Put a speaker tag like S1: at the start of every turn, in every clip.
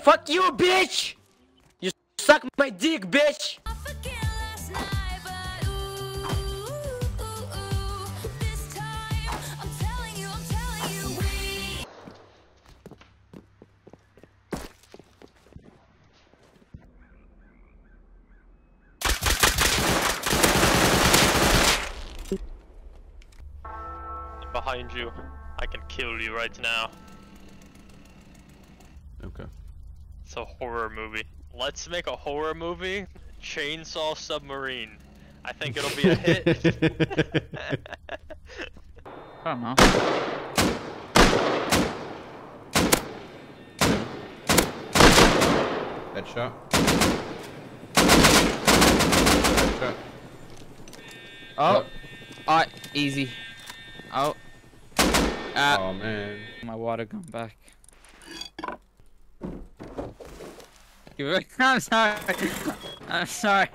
S1: Fuck you, bitch! You suck my dick, bitch!
S2: Behind you. I can kill you right now.
S3: Okay.
S2: It's a horror movie. Let's make a horror movie. Chainsaw Submarine. I think it'll be a hit.
S4: I don't know.
S3: Headshot. Headshot.
S4: Oh. Alright, easy. Oh.
S3: Oh man.
S4: My water gun back. I'm sorry. I'm sorry.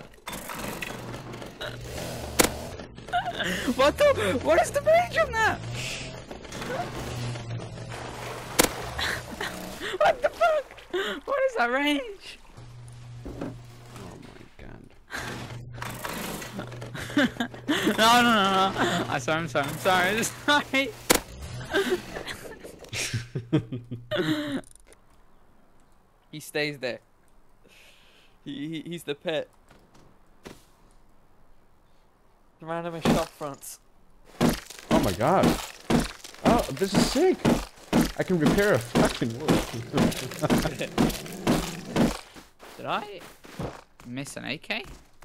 S4: What is the range on that? What the fuck? What is that range?
S3: Oh my god.
S4: No. I'm sorry. He stays there. He's the pet. Random shop fronts.
S3: Oh my god. Oh, this is sick. I can repair a fucking wood.
S4: Did I miss an AK?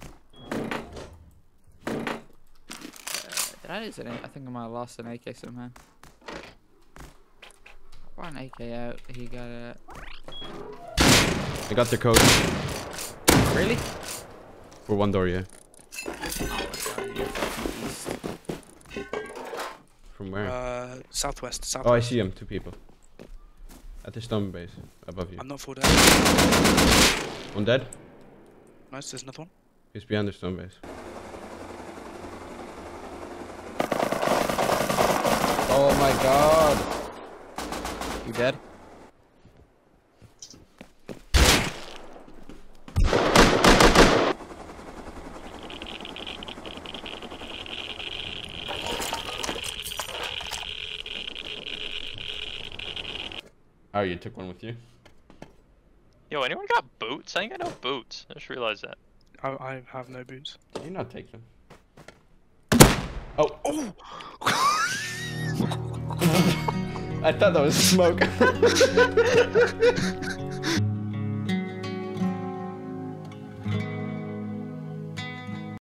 S4: Did I lose an AK? I think I might have lost an AK somehow. Brought an AK out. He got it.
S3: I got the code.
S4: Really?
S3: For one door, yeah. From where?
S5: Southwest.
S3: Oh, I see him. 2 people. At the stone base above you.
S5: I'm not full dead.
S3: One dead?
S5: Nice, there's another one.
S3: He's behind the stone base. Oh my god.
S4: You dead?
S3: Oh, you took one with you?
S2: Yo, anyone got boots? I ain't got no boots. I just realized that.
S5: I have no boots.
S3: Did you not take them? Oh! Oh! I thought that was smoke.